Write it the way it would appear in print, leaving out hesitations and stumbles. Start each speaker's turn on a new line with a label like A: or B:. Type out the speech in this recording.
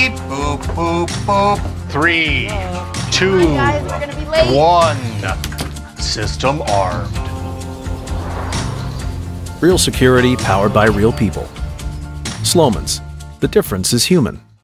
A: beep, boop, boop, boop. 3, 2,
B: guys, we're gonna be late.
A: 1. System armed.
C: Real security powered by real people. Slomin's. The difference is human.